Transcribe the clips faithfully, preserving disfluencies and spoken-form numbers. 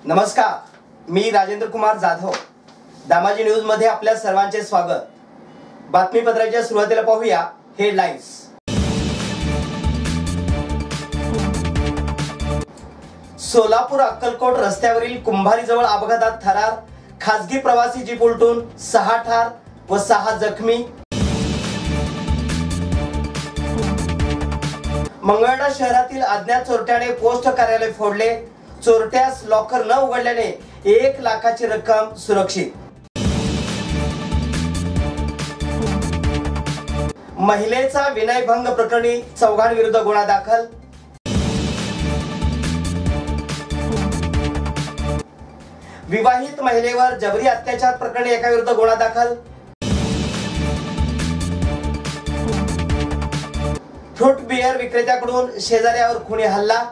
नमस्कार, मी राजेंद्र कुमार जाधव. दामाजी न्यूज मध्ये आपल्या सर्वांचे स्वागत. बातमीपत्राच्या सुरुवातीला पाहूया हेडलाईन्स. सोलापूर अक्कलकोट रस्त्यावरील कुंभारीजवळ अपघातात थरार, खासगी प्रवासी जीप उलटून सहा ठार व सहा जखमी. मंगळवेढा शहरातील अज्ञात चोरट्याने पोस्ट कार्यालय फोडले, चोरट्यास लॉकर न उघडल्याने एक लाखाची रक्कम सुरक्षित. महिलेचा विनयभंग प्रकरणी चौघांविरुद्ध गुन्हा दाखल. विवाहित महिलेवर जबरी अत्याचार प्रकरणी एकाविरुद्ध गुन्हा दाखल. फ्रूट बियर विक्रेत्याकडून शेजाऱ्यावर खुनी हल्ला.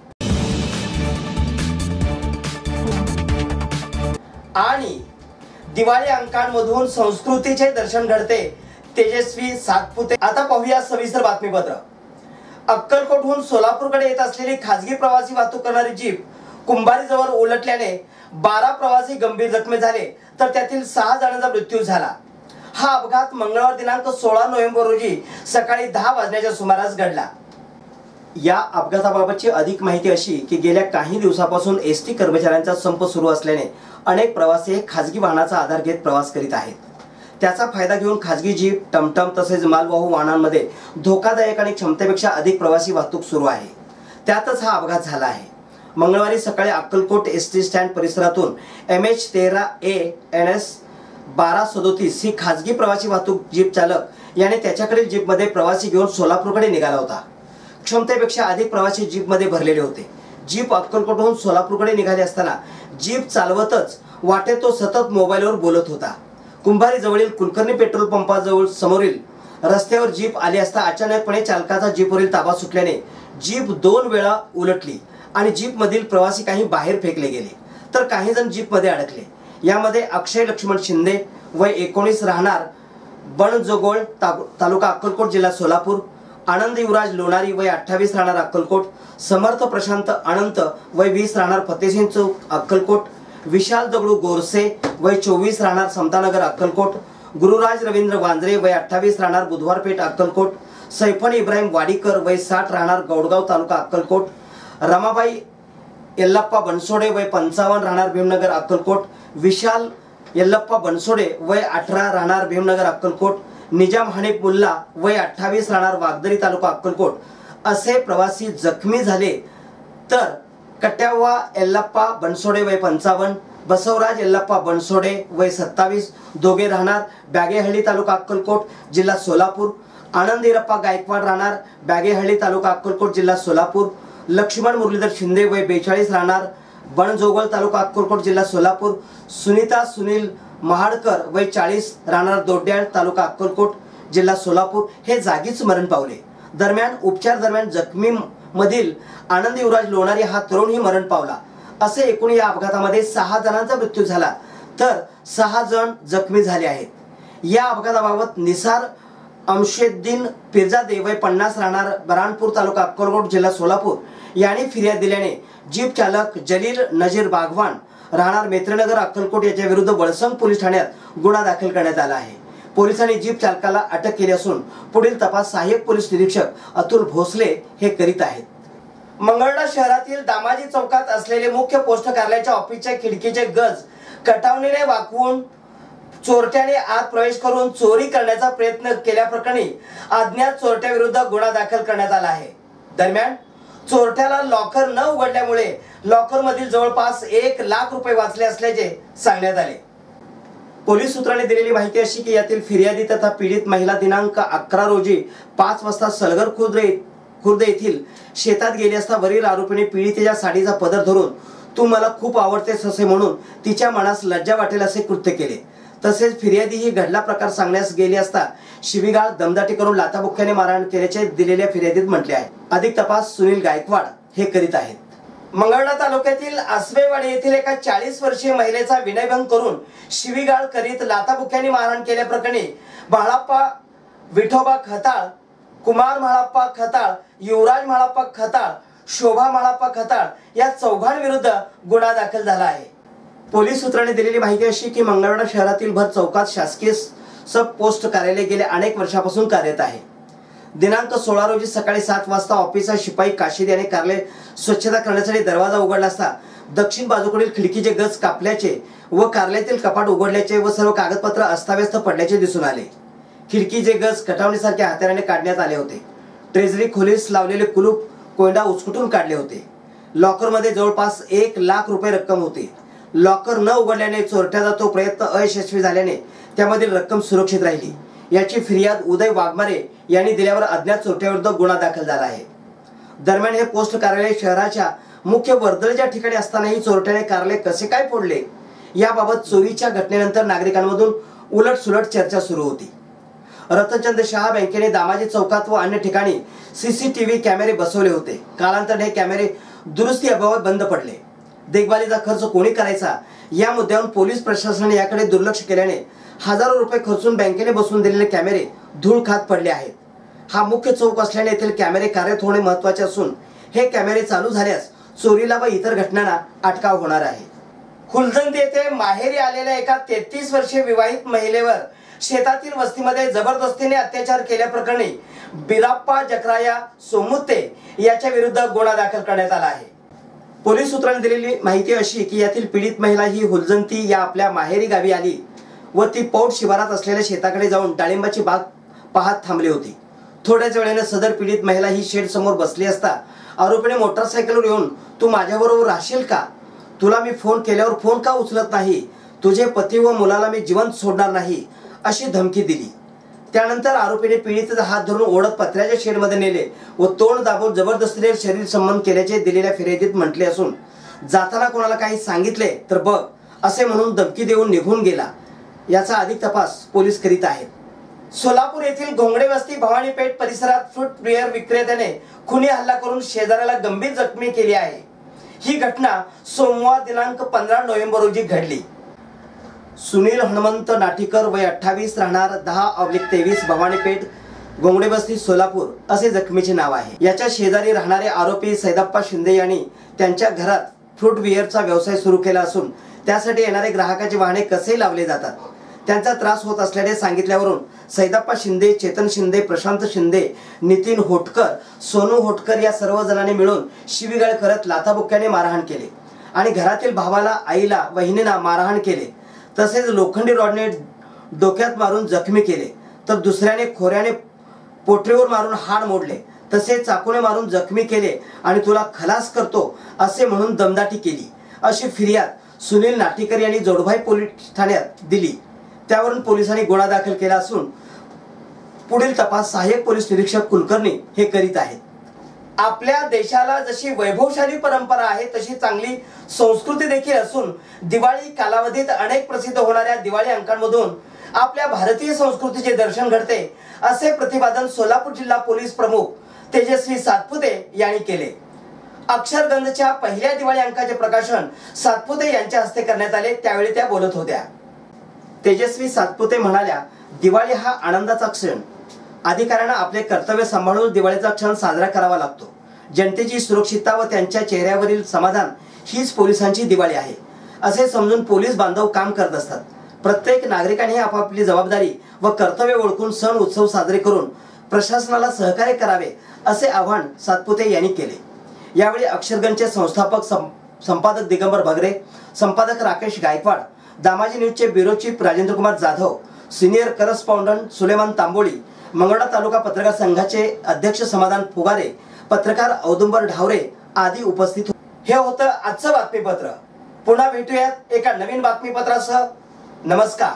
आणि दिवाळी अंकांमधून संस्कृतीचे दर्शन घडते, तेजस्वी सातपुते. आता पाहूया सविस्तर बातमीपत्र. अक्कलकोटहून सोलापूरकडे येत असलेली खासगी प्रवासी वाहतूक करणारी जीप कुंभारीजवळ उलटल्याने बारा प्रवासी गंभीर जखमी झाले, तर त्यातील सहा जणांचा मृत्यू झाला. हा अपघात मंगळवार दिनांक सोळा नोव्हेंबर रोजी सकाळी दहा वाजण्याच्या सुमारास घडला. या अपघाताबाबतची अधिक माहिती अशी की गेल्या काही दिवसापासून एस टी कर्मचाऱ्यांचा संप सुरू असल्याने अनेक प्रवासी खासगी वाहनाचा आधार घेत प्रवास करीत आहेत. त्याचा फायदा घेऊन खासगी जीप, टमटम तसेच मालवाहू वाहनांमध्ये धोकादायक आणि क्षमतेपेक्षा अधिक प्रवासी वाहतूक सुरू आहे. त्यातच हा अपघात झाला आहे. मंगळवारी सकाळी अक्कलकोट एस टी स्टँड परिसरातून एम एच तेरा ए एन एस बारा सदोतीस ही खासगी प्रवासी वाहतूक जीप चालक याने त्याच्याकडील जीपमध्ये प्रवासी घेऊन सोलापूरकडे निघाला होता. क्षमतेपेक्षा अधिक प्रवासी जीपमध्ये भरलेले होते. जीप अक्कलकोटहून सोलापूरकडे निघाले असताना जीप चालवतच वाटेत तो सतत मोबाईलवर बोलत होता. कुंभारी जवळील कुलकर्णी पेट्रोल पंपाजवळ समोरील रस्त्यावर जीप आली असता अचानकपणे चालकाचा जीपवरील ताबा सुटल्याने जीप दोन वेळा उलटली आणि जीप मधील प्रवासी काही बाहेर फेकले गेले, तर काही जण जीप मध्ये अडकले. यामध्ये अक्षय लक्ष्मण शिंदे वय एकोणीस राहणार बनजोगोळ तालुका अक्कलकोट जिल्हा सोलापूर, आनंद युवराज लोणारी वय अठ्ठावीस राहणार अक्कलकोट, समर्थ प्रशांत अनंत वय वीस राहणार फतेसिंग चौक अक्कलकोट, विशाल दगडू गोरसे वय चोवीस राहणार समतानगर अक्कलकोट, गुरुराज रवींद्र वांद्रे वय अठ्ठावीस राहणार बुधवारपेठ अक्कलकोट, सैफन इब्राहिम वाडीकर वय साठ राहणार गौडगाव तालुका अक्कलकोट, रमाबाई यल्लप्पा बनसोडे वय पंचावन्न राहणार भीमनगर अक्कलकोट, विशाल यल्लप्पा बनसोडे वय अठरा राहणार भीमनगर अक्कलकोट, निजाम हनीफ मुल्ला वय अठ्ठावीस राहणार वागदरी तालुका अक्कलकोट असे प्रवासी जखमी झाले. तर कट्याव्वा यल्लप्पा बनसोडे वय पंचावन्न, बसवराज यल्लप्पा बनसोडे वय सत्तावीस दोघे राहणार बॅगेहळ्ळी तालुका अक्कलकोट जिल्हा सोलापूर, आनंद इरप्पा गायकवाड राहणार बॅगेहळ्ळी तालुका अक्कलकोट जिल्हा सोलापूर, लक्ष्मण मुरलीधर शिंदे वय बेचाळीस राहणार बनजोगोळ तालुका अक्कलकोट जिल्हा सोलापूर, सुनीता सुनील महाडकर वय चाळीस राहणार दोड्याळ तालुका अक्कलकोट जिल्हा सोलापूर हे जागीच मरण पावले. दरम्यान उपचार दरम्यान जखमी मधील आनंद युवराज लोणारी हा तरुणही मरण पावला. असे एकूण या अपघातामध्ये सहा जणांचा मृत्यू झाला, तर सहा जण जखमी झाले आहेत. या अपघाताबाबत निसार अमशेद्दीन पिरजादे वय पन्नास राहणार बराणपूर तालुका अक्कलकोट जिल्हा सोलापूर यांनी फिर्याद दिल्याने जीप चालक जलील नजीर बागवान राहणार मेत्रीनगर अक्कलकोट याच्या विरुद्ध वळसंग पोलीस ठाण्यात गुन्हा दाखल करण्यात आला आहे. पोलिसांनी जीप चालकाला अटक केली असून पुढील तपास सहाय्यक पोलीस निरीक्षक अतुल भोसले हे करीत आहेत. मंगळवेढा शहरातील दामाजी चौकात असलेले मुख्य पोस्ट कार्यालयाच्या ऑफिसच्या खिडकीचे गज कटावणीने वाकवून चोरट्याने आत प्रवेश करून चोरी करण्याचा प्रयत्न केल्याप्रकरणी अज्ञात चोरट्याविरुद्ध गुन्हा दाखल करण्यात आला आहे. दरम्यान चोरट्याला लॉकर न उघडल्यामुळे लॉकर मधील जवळपास एक लाख रुपये वाचले असल्याचे सांगण्यात आले. पोलीस सूत्रांनी दिलेली माहिती अशी की यातील फिर्यादी तथा पीडित महिला दिनांक अकरा रोजी पाच वाजता सलगर खुर्द खुर्द येथील शेतात गेली असता वरील आरोपीने पीडितेच्या साडीचा पदर धरून तू मला खूप आवडतेस असे म्हणून तिच्या मनास लज्जा वाटेल असे कृत्य केले. तसेच फिर्यादी ही घडला प्रकार सांगण्यास गेली असता शिवीगाळ दमदाटी करून लाथाबुक्क्याने मारहाण केल्याचे दिलेल्या फिर्यादीत म्हटले आहे. अधिक तपास सुनील गायकवाड हे करीत आहेत. मंगळवेढा तालुक्यातील आसवेवाडी येथील एका चाळीस वर्षीय महिलेचा विनयभंग करून शिवीगाळ करीत लाथाबुक्क्याने मारहाण केल्याप्रकरणी बाळाप्पा विठोबा खताळ, कुमार म्हाळप्पा खताळ, युवराज म्हाळप्पा खताळ, शोभा माळाप्पा खताळ या चौघांविरुद्ध गुन्हा दाखल झाला आहे। पोलीस सूत्रांनी दिलेली माहिती अशी की मंगळवेढा शहरातील भर चौकात शासकीय सब पोस्ट कार्यालय गेले अनेक वर्षापासून कार्यरत आहे। दिनांक सोळा रोजी सकाळी सात वाजता ऑफिसर शिपाई काशीद याने कार्यालय स्वच्छता करण्यासाठी दरवाजा उघडला असता दक्षिण बाजूकडील खिडकीचे गज कापल्याचे व कार्यालयातील कपाट उघडल्याचे व सर्व कागदपत्र अस्ताव्यस्त पडल्याचे दिसून आले। खिडकीचे गज कटावणीसारख्या हत्याराने काढण्यात आले होते। ट्रेझरी खोलीस लावलेले कुलूप कोंडा उचकुटून काढले होते। लॉकरमध्ये जवळपास एक लाख रुपये रक्कम होती। लॉकर न उघडल्याने चोरट्याचा तो प्रयत्न अयशस्वी झाल्याने त्यामधील रक्कम सुरक्षित राहिली। याची फिर्याद उदय वाघमारे यांनी दिल्यावर अज्ञात चोरट्याविरुद्ध गुन्हा दाखल झाला आहे। दरम्यान हे पोस्ट कार्यालय शहराच्या मुख्य वर्दळीच्या ठिकाणी असतानाही चोरट्याने कार्यालय कसे काय फोडले याबाबत चोरीच्या घटनेनंतर नागरिकांमधून उलटसुलट चर्चा सुरू होती। रतनचंद शहा बँकेने दामाजी चौकात व अन्य ठिकाणी सीसीटीव्ही कॅमेरे बसवले होते। कालांतराने हे कॅमेरे दुरुस्ती अभावात बंद पडले। देखभालीचा खर्च कोणी करायचा या मुद्द्यावरून पोलीस प्रशासनाने याकडे दुर्लक्ष केल्याने हजारो रुपये खर्चून बँकेने बसवून दिलेले कॅमेरे धूळ खात पडले आहेत। हा मुख्य चौक असल्याने येथील कॅमेरे कार्यरत होणे महत्त्वाचे असून हे कॅमेरे चालू झाल्यास चोरीला व इतर घटनांना अटकाव होणार आहे। हुलजंदी येथे माहेरी आलेल्या एका तेहतीस वर्षीय विवाहित महिलेवर शेतातील वस्तीमध्ये जबरदस्तीने अत्याचार केल्याप्रकरणी बिराप्पा जकराया सोमुत्ते याच्या विरुद्ध गुन्हा दाखल करण्यात आला आहे। पोलीस सूत्रांनी दिलेली माहिती अशी की यातील पीडित महिला ही हुलजंती या आपल्या माहेरी गावी आली व ती पौड शिवारात असलेल्या शेताकडे जाऊन डाळिंबाची बाग पाहत थांबली होती। थोड्याच वेळाने सदर पीडित महिला ही शेड समोर बसली असता आरोपीने मोटरसायकलवर येऊन तू माझ्याबरोबर राहशील का, तुला मी फोन केल्यावर फोन का उचलत नाही, तुझे पती व मुलाला मी जिवंत सोडणार नाही अशी धमकी दिली। त्यानंतर आरोपीने पीडितेचा हात धरून ओढत पत्र्याच्या शेडमध्ये नेले व तोंड दाबून जबरदस्तीने शरीर संबंध केल्याचे दिलेल्या फिर्यादीत म्हटले असून जाताना कोणाला काही सांगितले तर बघ असे म्हणून धमकी देऊन निघून गेला। याचा अधिक तपास पोलीस करीत आहेत। सोलापूर येथील घोंगडे वस्ती भवानी पेठ परिसरात फ्रूट बियर विक्रेत्याने खुनी हल्ला करून शेजाऱ्याला गंभीर जखमी केली आहे। ही घटना सोमवार दिनांक पंधरा नोव्हेंबर रोजी घडली। सुनील हनुमंत नाटीकर वय अठ्ठावीस राहणार दहा ऑब्लिक तेवीस भवानी पेठ घोंगडे वस्ती सोलापूर असे जखमीचे नाव आहे। याच्या शेजारी राहणारे आरोपी सैदप्पा शिंदे यांनी त्यांच्या घरात फ्रूट बियरचा व्यवसाय सुरू केला असून त्यासाठी येणारे ग्राहकाचे वाहने कसे लावले जातात त्यांचा त्रास होत असल्याने सांगितल्यावरून सैदप्पा शिंदे, चेतन शिंदे, प्रशांत शिंदे, नितीन होटकर, सोनू होटकर या सर्व जणांनी मिळून शिवीगाळ करत लाथाबुक्क्याने मारहाण केले आणि घरातील भावाला, आईला, वहिनींना मारहाण केले। तसेच लोखंडी रॉडने डोक्यात मारून जखमी केले तर दुसऱ्याने खोऱ्याने पोटरीवर मारून हाड मोडले, तसेच चाकूने मारून जखमी केले आणि तुला खलास करतो असे म्हणून दमदाटी केली अशी फिर्याद सुनील नाटीकर यांनी जोडभाई पोलीस ठाण्यात दिली। त्यावरून पोलिसांनी गुन्हा दाखल केला असून पुढील तपास सहाय्यक पोलीस निरीक्षक कुलकर्णी हे करीत आहेत। आपल्या देशाला जशी वैभवशाली परंपरा आहे तशी चांगली संस्कृती देखील असून दिवाळी कालावधीत अनेक प्रसिद्ध होणाऱ्या दिवाळी अंकांमधून आपल्या भारतीय संस्कृतीचे दर्शन घडते असे प्रतिपादन सोलापूर जिल्हा पोलीस प्रमुख तेजस्वी सातपुते यांनी केले। अक्षरगंधच्या पहिल्या दिवाळी अंकाचे प्रकाशन सातपुते यांच्या हस्ते करण्यात आले, त्यावेळी त्या बोलत होत्या। तेजस्वी सातपुते म्हणाल्या, दिवाळी हा आनंदाचा क्षण, अधिकाऱ्यांना आपले कर्तव्य सांभाळून दिवाळीचा क्षण साजरा करावा लागतो। जनतेची सुरक्षितता व त्यांच्या चेहऱ्यावरील समाधान हीच पोलिसांची दिवाळी आहे असे समजून पोलीस बांधव काम करत असतात। प्रत्येक नागरिकाने आपापली जबाबदारी व कर्तव्य ओळखून सण उत्सव साजरे करून प्रशासनाला सहकार्य करावे असे आवाहन सातपुते यांनी केले। यावेळी अक्षरगंजचे संस्थापक संपादक दिगंबर भगरे, संपादक राकेश गायकवाड, दामाजी न्यूजचे bureau chief Rajendra Kumar Jadhav, senior correspondent Suleman Tamboli, Mangalvedha taluka पत्रकार संघाचे अध्यक्ष समाधान फुगारे, पत्रकार औदुंबर ढावरे आदी उपस्थित होते। हे होतं आजचं बातमीपत्र। पुन्हा भेटूयात एका नवीन बातमीपत्रासह। नमस्कार।